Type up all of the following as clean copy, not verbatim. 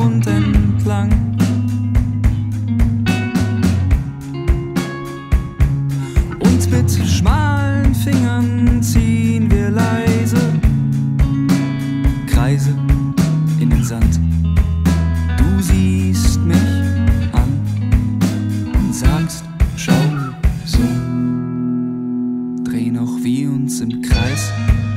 Abgrund entlang. Und mit schmalen Fingern ziehen wir leise Kreise in den Sand. Du siehst mich an und sagst, schau so, drehen auch wir uns im Kreis.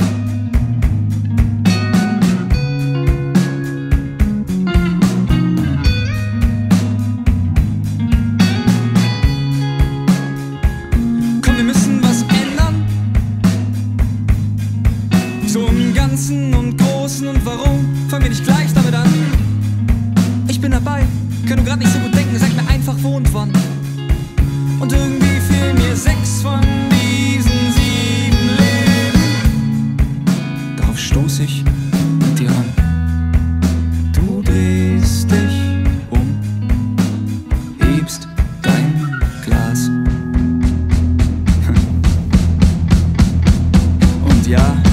Komm, wir müssen was ändern, so im Ganzen und Großen, und warum fangen wir nicht gleich damit an? Ich bin dabei, kann nur grad nicht so gut denken, sag mir einfach wo und wann. Und irgendwie fehlen mir 6 von diesen 7 Leben. Darauf stoß ich mit dir an. Du drehst dich um, hebst dein Glas. Und ja,